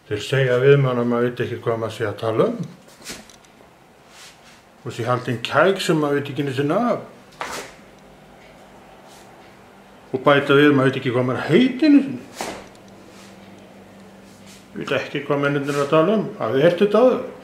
Þeir segja við mann að maður veit ekki hvað maður sé að tala og sé haldinn kæk sem maður veit ekki einu sinni af. Og bæta við maður veit ekki hvað maður heitir einu sinni. Veit ekki hvað mennirnir eru að tala. Hafið þið heyrt þetta áður?